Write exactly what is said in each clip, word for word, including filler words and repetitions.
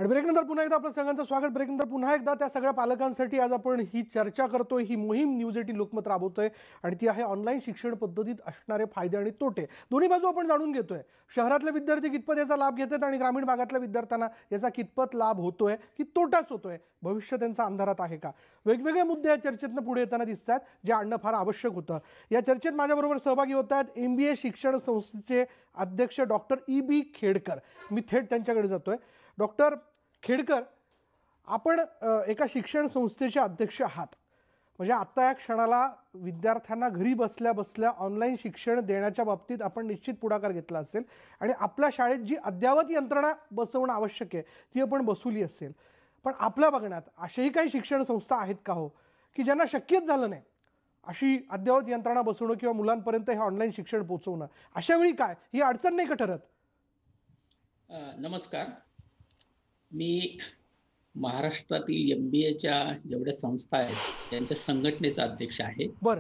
आणि ब्रेकनंतर पुन्हा एकदा आपलं सगळ्यांचं स्वागत। ब्रेकनंतर पुन्हा एकदा त्या सगळ्या पालकांसाठी आज आपण ही चर्चा करतोय, ही मोहीम न्यूज एटीन लोकमत राबवतोय आणि ती आहे ऑनलाईन शिक्षण पद्धतीत असणारे फायदे आणि तोटे। दोन्ही बाजू आपण जाणून घेतोय। शहरातले विद्यार्थी कितपत याचा लाभ घेतात आणि ग्रामीण भागातल्या विद्यार्थ्यांना याचा कितपत लाभ होतोय की तोटाच होतोय, भविष्य त्यांचा अंधारात आहे का, वेगवेगळे मुद्दे या चर्चेतनं पुढे येताना दिसतात, जे आणणं फार आवश्यक होतं। या चर्चेत माझ्याबरोबर सहभागी होत आहेत एमबीए शिक्षण संस्थेचे अध्यक्ष डॉक्टर ई बी खेडकर। मी थेट त्यांच्याकडे जातोय। डॉक्टर खेडकर, आपण एका शिक्षण संस्थेचे अध्यक्ष आहात, म्हणजे आता या क्षणाला विद्यार्थ्यांना घरी बसल्या बसल्या ऑनलाईन शिक्षण देण्याच्या बाबतीत आपण निश्चित पुढाकार घेतला असेल आणि आपल्या शाळेत जी अद्ययावत यंत्रणा बसवणं आवश्यक आहे ती आपण बसवली असेल। पण आपल्या बघण्यात अशाही काही शिक्षण संस्था आहेत का हो की ज्यांना शक्यच झालं नाही अशी अद्ययावत यंत्रणा बसवणं किंवा मुलांपर्यंत हे ऑनलाईन शिक्षण पोहोचवणं? अशा वेळी काय ही अडचण नाही का ठरत? नमस्कार, मी महाराष्ट्रातील एमबीएच्या जेवढ्या संस्था आहेत त्यांच्या संघटनेचा अध्यक्ष आहे। बर,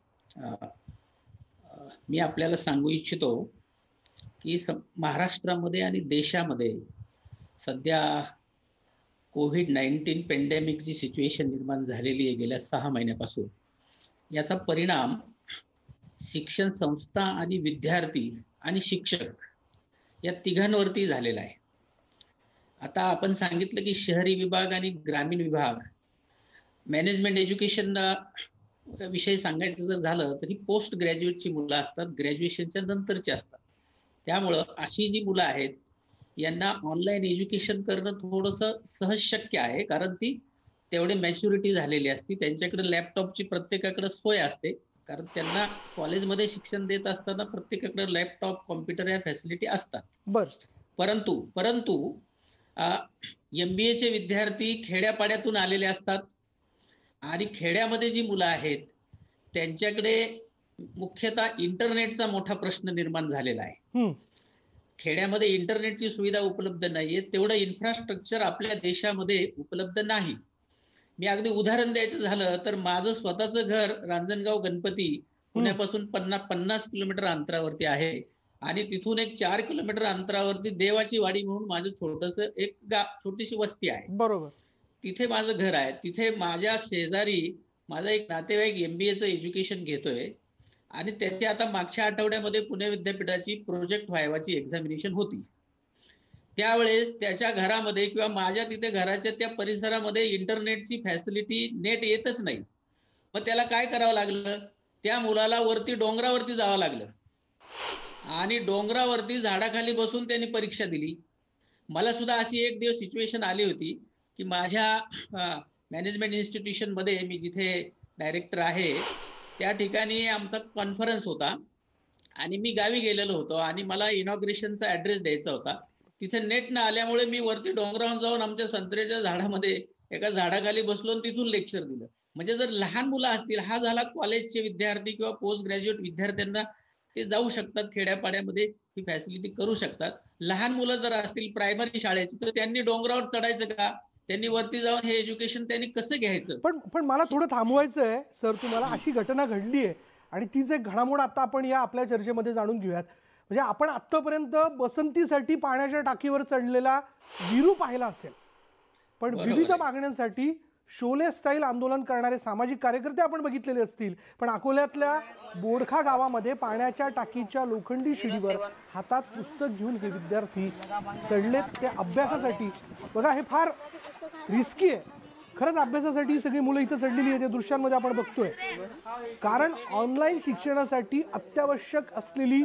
मी आपल्याला सांगू इच्छितो की महाराष्ट्रामध्ये आणि देशामध्ये सध्या कोविड नाईन्टीन पेंडेमिकची सिच्युएशन निर्माण झालेली आहे गेल्या सहा महिन्यापासून। याचा परिणाम शिक्षण संस्था आणि विद्यार्थी आणि शिक्षक या तिघांवरती झालेला आहे। आता आपण सांगितलं की शहरी विभाग आणि ग्रामीण विभाग, मॅनेजमेंट एज्युकेशन विषयी सांगायचं जर झालं तर ही पोस्ट ग्रॅज्युएटची मुलं असतात, ग्रॅज्युएशनच्या नंतरची असतात। त्यामुळं अशी जी मुलं आहेत यांना ऑनलाईन एज्युकेशन करणं थोडंसं सहज शक्य आहे, कारण ती तेवढे मॅच्युरिटी झालेली असती, त्यांच्याकडे लॅपटॉपची प्रत्येकाकडे सोय असते, कारण त्यांना कॉलेजमध्ये शिक्षण देत असताना प्रत्येकाकडे लॅपटॉप, कॉम्प्युटर या फॅसिलिटी असतात। बर, परंतु परंतु एमबीएचे विद्यार्थी खेड्यापाड्यातून आलेले असतात आणि खेड्यामध्ये जी मुलं आहेत त्यांच्याकडे मुख्यतः इंटरनेटचा मोठा प्रश्न निर्माण झालेला आहे। खेड्यामध्ये इंटरनेटची सुविधा उपलब्ध नाहीये, तेवढं इन्फ्रास्ट्रक्चर आपल्या देशामध्ये उपलब्ध नाही। मी अगदी उदाहरण द्यायचं झालं तर माझं स्वतःचं घर रांजणगाव गणपती पुण्यापासून पन्नास पन्नास किलोमीटर अंतरावरती आहे आणि तिथून एक चार किलोमीटर अंतरावरती देवाची वाडी म्हणून माझं छोटस एक गा छोटीशी वस्ती आहे। बरोबर, तिथे माझं घर आहे। तिथे माझ्या शेजारी माझा एक नातेवाईक एमबीएचं एज्युकेशन घेतोय आणि त्याची आता मागच्या आठवड्यामध्ये पुणे विद्यापीठाची प्रोजेक्ट व्हायवाची एक्झामिनेशन होती। त्यावेळेस त्याच्या घरामध्ये किंवा माझ्या तिथे घराच्या त्या परिसरामध्ये इंटरनेटची फॅसिलिटी, नेट येतच नाही। मग त्याला काय करावं लागलं, त्या मुलाला वरती डोंगरावरती जावं लागलं आणि डोंगरावरती झाडाखाली बसून त्यांनी परीक्षा दिली। मला सुद्धा अशी एक दिवस सिच्युएशन आली होती की माझ्या मॅनेजमेंट इन्स्टिट्यूशन मध्ये, मी जिथे डायरेक्टर आहे त्या ठिकाणी आमचा कॉन्फरन्स होता आणि मी गावी गेलेलो होतो आणि मला इनॉग्रेशनचा ऍड्रेस द्यायचा होता। तिथे नेट न आल्यामुळे मी वरती डोंगरावर जाऊन आमच्या संत्र्याच्या झाडामध्ये एका झाडाखाली बसलो आणि तिथून लेक्चर दिलं। म्हणजे जर लहान मुलं असतील, हा झाला कॉलेजचे विद्यार्थी किंवा पोस्ट ग्रॅज्युएट विद्यार्थ्यांना ते जाऊ शकतात, खेड्यापाड्यामध्ये ही फॅसिलिटी करू शकतात। लहान मुलं जर असतील प्रायमरी शाळेची तर त्यांनी डोंगरावर चढायचं का, त्यांनी वरती जाऊन हे एज्युकेशन त्यांनी कसं घ्यायचं? पण पण मला थोडं थांबवायचं आहे सर, तुम्हाला अशी घटना घडली आहे आणि तीच एक घडामोड आता आपण या आपल्या चर्चेमध्ये जाणून घेऊयात। म्हणजे आपण आतापर्यंत बसंतीसाठी पाण्याच्या टाकीवर चढलेला वीरू पाहिला असेल, पण विविध मागण्यांसाठी शोले स्टाईल आंदोलन करणारे सामाजिक कार्यकर्ते आपण बघितलेले असतील, पण अकोल्यातल्या बोडखा गावामध्ये पाण्याच्या टाकीच्या लोखंडी शिडीवर हातात पुस्तक घेऊन हे विद्यार्थी चढलेत ते अभ्यासासाठी। बघा, हे फार रिस्की आहे खरंच अभ्यासासाठी। ही सगळी मुलं इथं चढलेली आहेत, या दृश्यांमध्ये आपण बघतोय, कारण ऑनलाईन शिक्षणासाठी अत्यावश्यक असलेली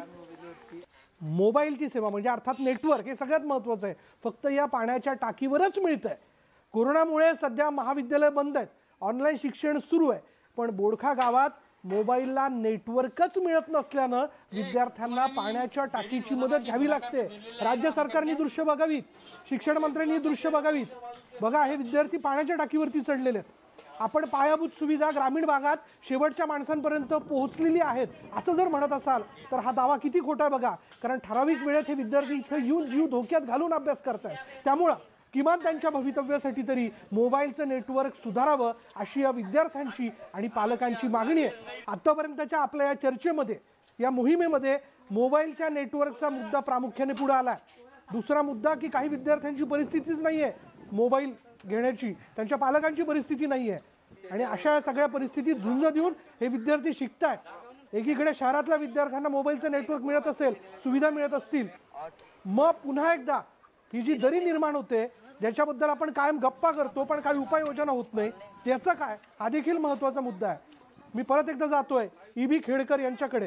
मोबाईलची सेवा म्हणजे अर्थात नेटवर्क हे सगळ्यात महत्त्वाचं आहे, फक्त या पाण्याच्या टाकीवरच मिळतंय। कोरोनामुळे सध्या महाविद्यालय बंद आहेत, ऑनलाईन शिक्षण सुरू आहे, पण बोडखा गावात मोबाईलला नेटवर्कच मिळत नसल्यानं विद्यार्थ्यांना पाण्याच्या टाकीची मदत घ्यावी लागते। राज्य सरकारने दृश्य बघावीत, शिक्षण मंत्र्यांनी दृश्य बघावीत। बघा, हे विद्यार्थी पाण्याच्या टाकीवरती चढलेले आहेत। आपण पायाभूत सुविधा ग्रामीण भागात शेवटच्या माणसांपर्यंत पोहोचलेली आहेत असं जर म्हणत असाल तर हा दावा किती खोटा आहे बघा, कारण ठराविक वेळेत हे विद्यार्थी इथं येऊन जीव धोक्यात घालून अभ्यास करतायत। त्यामुळं किमान त्यांच्या भवितव्यासाठी तरी मोबाईलचं नेटवर्क सुधारावं अशी या विद्यार्थ्यांची आणि पालकांची मागणी आहे। आतापर्यंतच्या आपल्या या चर्चेमध्ये, या मोहिमेमध्ये मोबाईलच्या नेटवर्कचा मुद्दा प्रामुख्याने पुढे आला आहे। दुसरा मुद्दा की काही विद्यार्थ्यांची परिस्थितीच नाहीये मोबाईल घेण्याची त्यांच्या पालकांची परिस्थिती नाही आहे आणि अशा सगळ्या परिस्थितीत झुंज देऊन हे विद्यार्थी शिकतायत। एकीकडे शहरातल्या विद्यार्थ्यांना मोबाईलचं नेटवर्क मिळत असेल, सुविधा मिळत असतील, मग पुन्हा एकदा ही जी दरी निर्माण होते ज्याच्याबद्दल आपण कायम गप्पा करतो पण काही उपाययोजना होत नाही, त्याचं काय, हा देखील महत्त्वाचा मुद्दा आहे। मी परत एकदा जातोय ईबी खेडकर यांच्याकडे।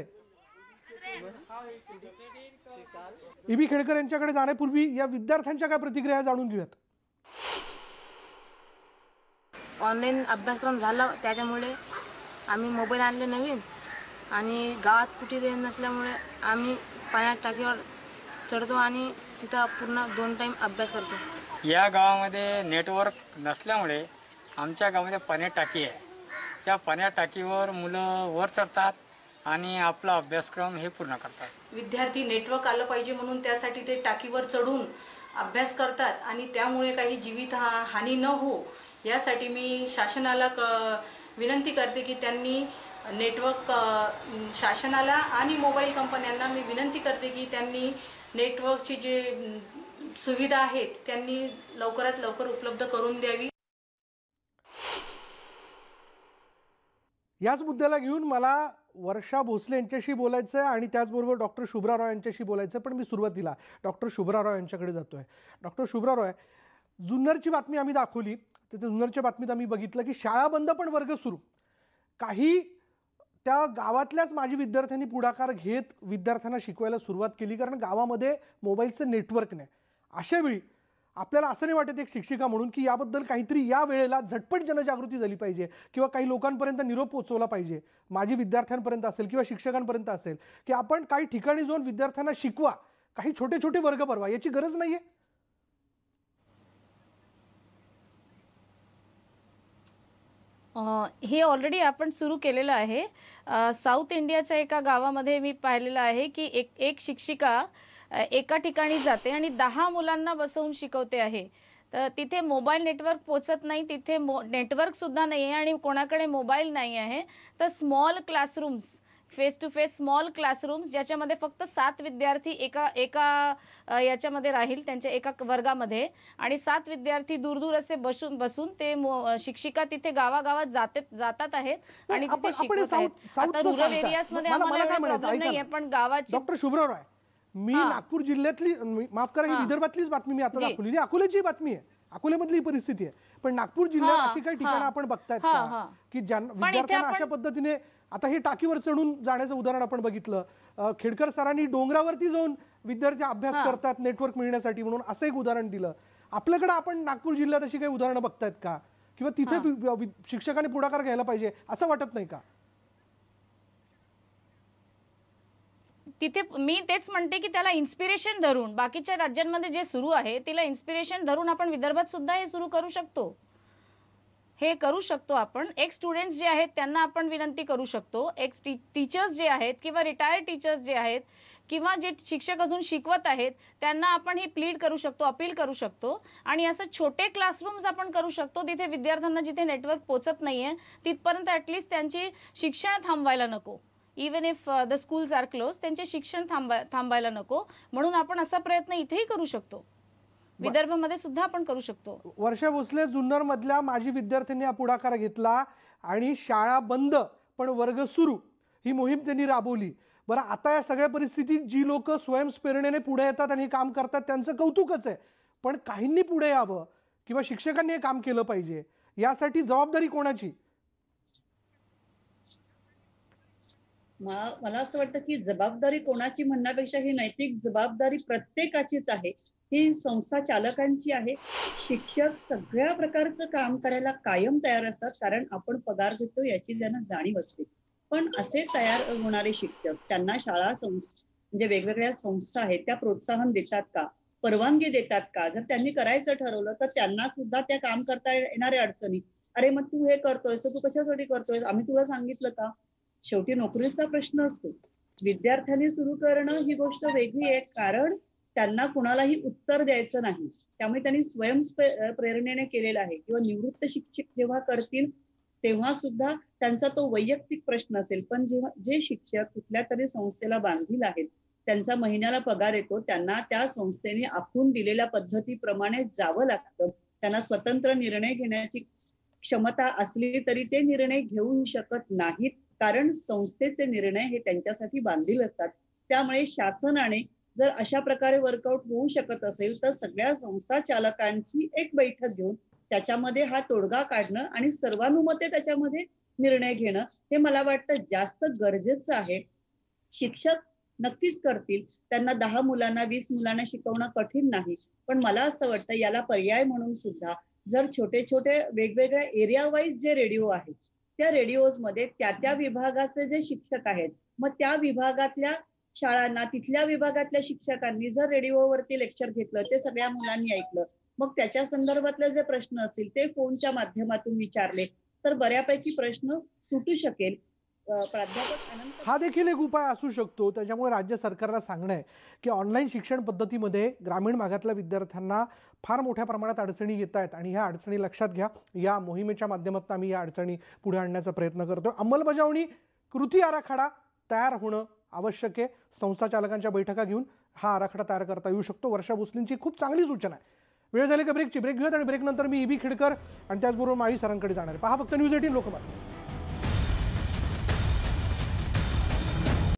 ईबी खेडकर यांच्याकडे जाण्यापूर्वी या विद्यार्थ्यांच्या काय प्रतिक्रिया जाणून घेऊयात। ऑनलाईन अभ्यासक्रम झाला त्याच्यामुळे आम्ही मोबाईल आणले नवीन आणि गावात कुठे रेंज नसल्यामुळे आम्ही पाण्यात टाकीवर चढतो आणि तिथं पूर्ण दोन टाईम अभ्यास करतो। या गावामध्ये नेटवर्क नसल्यामुळे आमच्या गावामध्ये पाणी टाकी आहे। त्या पाण्या टाकीवर मुलं वर चढतात आणि आपला अभ्यासक्रम हे पूर्ण करतात। विद्यार्थी नेटवर्क आलं पाहिजे म्हणून त्यासाठी ते टाकीवर चढून अभ्यास करतात आणि त्यामुळे काही जीवित हानी न हो यासाठी मी शासनाला क विनंती करते की त्यांनी नेटवर्क शासनाला आणि मोबाईल कंपन्यांना मी विनंती करते की त्यांनी नेटवर्कची जे सुविधा आहेत त्यांनी लवकरात लवकर उपलब्ध करून द्यावी। याच मुद्द्याला घेऊन मला वर्षा भोसले यांच्याशी बोलायचं आहे आणि त्याचबरोबर डॉक्टर शुभ्रा रॉय यांच्याशी बोलायचं आहे, पण मी सुरुवातीला डॉक्टर शुभ्रा रॉय यांच्याकडे जातोय। डॉक्टर शुभ्रा रॉय, जुन्नरची बातमी आम्ही दाखवली, तिथे जुन्नरच्या बातमीत आम्ही बघितलं की शाळा बंद पण वर्ग सुरू। काही त्या गावातल्याच माजी विद्यार्थ्यांनी पुढाकार घेत विद्यार्थ्यांना शिकवायला सुरुवात केली, कारण गावामध्ये मोबाईलचं नेटवर्क नाही। अशा वेळी आपल्याला असं नाही वाटत एक शिक्षिका म्हणून की याबद्दल काहीतरी या वेळेला झटपट जनजागृती झाली पाहिजे किंवा काही लोकांपर्यंत निरोप पोहोचवला पाहिजे, माजी विद्यार्थ्यांपर्यंत असेल किंवा शिक्षकांपर्यंत असेल, की आपण काही ठिकाणी जाऊन विद्यार्थ्यांना शिकवा, काही छोटे छोटे वर्ग भरवा, याची गरज नाहीये? हे ऑलरेडी आपण सुरू केलेलं आहे। साऊथ इंडियाच्या एका गावामध्ये मी पाहिलेलं आहे की एक एक शिक्षिका एका ठिकाणी जाते आणि दहा मुलांना बसवून शिकवते आहे। तर तिथे मोबाईल नेटवर्क पोचत नाही, तिथे नेटवर्क सुद्धा नाही आहे आणि कोणाकडे मोबाईल नाही आहे। तर small classrooms, face to face small classrooms ज्याच्यामध्ये फक्त सात विद्यार्थी एका एका याच्यामध्ये राहील, त्यांच्या एका वर्गामध्ये, आणि सात विद्यार्थी दूर दूर असे बसून बसून ते शिक्षिका तिथे गावागावात जाते जातात आहेत आणि तिथे शिकवत आहेत। आता रूरल एरियाज मध्ये आम्हाला प्रॉब्लेम नाही आहे, पण गावाची डॉक्टर शुभ्रा रॉय, मी नागपूर जिल्ह्यातली, माफ करा ही विदर्भातलीच बातमी मी आता दाखवली, अकोल्याची बातमी आहे, अकोल्यामधली परिस्थिती आहे, पण नागपूर जिल्ह्यात अशी काही ठिकाणं आपण बघतायत का की विद्यार्थ्यांना अशा पद्धतीने, आता हे टाकीवर चढून जाण्याचं उदाहरण आपण बघितलं, खेडकर सरांनी डोंगरावरती जाऊन विद्यार्थी अभ्यास करतात नेटवर्क मिळण्यासाठी म्हणून असं एक उदाहरण दिलं। आपल्याकडे आपण नागपूर जिल्ह्यात अशी काही उदाहरणं बघतायत का, किंवा तिथे शिक्षकांनी पुढाकार घ्यायला पाहिजे असं वाटत नाही का? तिथे मी तेच म्हणते की त्याला इन्स्पिरेशन धरून, बाकीच्या राज्यांमध्ये जे सुरू आहे तिला इन्स्पिरेशन धरून आपण विदर्भात सुद्धा हे सुरू करू शकतो, हे करू शकतो आपण। एक्स स्टुडंट्स जे आहेत त्यांना आपण विनंती करू शकतो, एक्स टीचर्स जे आहेत किंवा रिटायर्ड टीचर्स जे आहेत किंवा जे शिक्षक अजून शिकवत आहेत त्यांना आपण ही प्लीड करू शकतो, अपील करू शकतो आणि असं छोटे क्लासरूम्स आपण करू शकतो तिथे विद्यार्थ्यांना जिथे नेटवर्क पोचत नाहीये तिथपर्यंत ॲटलिस्ट त्यांची शिक्षण थांबवायला नको, even if the schools are close, त्यांचे शिक्षण थांबा थांबायला नको, म्हणून आपण असा प्रयत्न इथेही करू शकतो, विदर्भामध्ये सुद्धा आपण करू शकतो। वर्षा भोसले, जुन्नर मधल्या माजी विद्यार्थ्यांनी हा पुढाकार घेतला आणि शाळा बंद पण वर्ग सुरू ही मोहीम त्यांनी राबवली। बरं, आता या सगळ्या परिस्थितीत जी लोक स्वयंप्रेरणेने पुढे येतात आणि हे काम करतात त्यांचं कौतुकच आहे, पण काहींनी पुढे यावं किंवा शिक्षकांनी हे काम केलं पाहिजे, यासाठी जबाबदारी कोणाची? मला असं वाटतं की जबाबदारी कोणाची म्हणण्यापेक्षा ही नैतिक जबाबदारी प्रत्येकाचीच आहे, ही संस्था चालकांची आहे। शिक्षक सगळ्या प्रकारचं काम करायला कायम तयार असतात, कारण आपण पगार घेतो याची त्यांना जाणीव असते, पण असे तयार होणारे शिक्षक त्यांना शाळा म्हणजे वेगवेगळ्या संस्था आहेत त्या प्रोत्साहन देतात का, परवानगी देतात का? जर त्यांनी करायचं ठरवलं तर त्यांना सुद्धा त्या काम करता येणाऱ्या अडचणी, अरे मग तू हे करतोयस, तू कशासाठी करतोयस, आम्ही तुला सांगितलं का? शेवटी नोकरीचा प्रश्न असतो। विद्यार्थ्यांनी सुरू करणं ही गोष्ट वेगळी आहे, कारण त्यांना कुणालाही उत्तर द्यायचं नाही, त्यामुळे त्यांनी स्वयं प्रेरणेने केलेलं आहे। किंवा निवृत्त शिक्षक जेव्हा करतील तेव्हा सुद्धा त्यांचा तो वैयक्तिक प्रश्न असेल, पण जेव्हा जे शिक्षक कुठल्या तरी संस्थेला बांधील आहेत, त्यांचा महिन्याला पगार येतो, त्यांना त्या संस्थेने आखून दिलेल्या पद्धतीप्रमाणे जावं लागतं, त्यांना स्वतंत्र निर्णय घेण्याची क्षमता असली तरी ते निर्णय घेऊ शकत नाहीत, कारण संस्थेचे निर्णय हे त्यांच्यासाठी बांधील असतात. त्यामुळे शासनाने जर अशा प्रकारे वर्कआउट होऊ शकत असेल तर सगळ्या संस्था चालकांची एक बैठक घेऊन त्याच्यामध्ये हा तोडगा काढणं आणि सर्वानुमते त्याच्यामध्ये निर्णय घेणं हे मला वाटतं जास्त गरजेचं आहे. शिक्षक नक्कीच करतील, त्यांना दहा मुलांना वीस मुलांना शिकवणं कठीण नाही, पण मला असं वाटतं याला पर्याय म्हणून सुद्धा जर छोटे छोटे वेगवेगळ्या एरिया वाईज जे रेडिओ आहेत त्या रेडिओज मध्ये त्या त्या विभागाचे जे शिक्षक आहेत, मग त्या विभागातल्या शाळांना तिथल्या विभागातल्या शिक्षकांनी जर रेडिओवरती लेक्चर घेतलं, ते सगळ्या मुलांनी ऐकलं, मग त्याच्या संदर्भातले जे प्रश्न असतील ते फोनच्या माध्यमातून विचारले तर बऱ्यापैकी प्रश्न सुटू शकेल. प्राध्यापक अनंत हा देखील एक उपाय असू शकतो. त्याच्यामुळे राज्य सरकारला सांगणं आहे की ऑनलाईन शिक्षण पद्धतीमध्ये ग्रामीण भागातल्या विद्यार्थ्यांना फार मोठ्या प्रमाणात अडचणी येत आहेत आणि ह्या अडचणी लक्षात घ्या. या मोहिमेच्या माध्यमातून आम्ही या अडचणी पुढे आणण्याचा प्रयत्न करतो. अंमलबजावणी कृती आराखडा तयार होणं आवश्यक आहे. संस्था चालकांच्या बैठका घेऊन हा आराखडा तयार करता येऊ शकतो. वर्षा भोसलेंची खूप चांगली सूचना आहे. वेळ झाली का ब्रेकची? ब्रेक घेऊयात आणि ब्रेकनंतर मी ई बी खिडकर आणि त्याचबरोबर माळी सरांकडे जाणार आहे. पहा फक्त न्यूज एटीन लोकमत.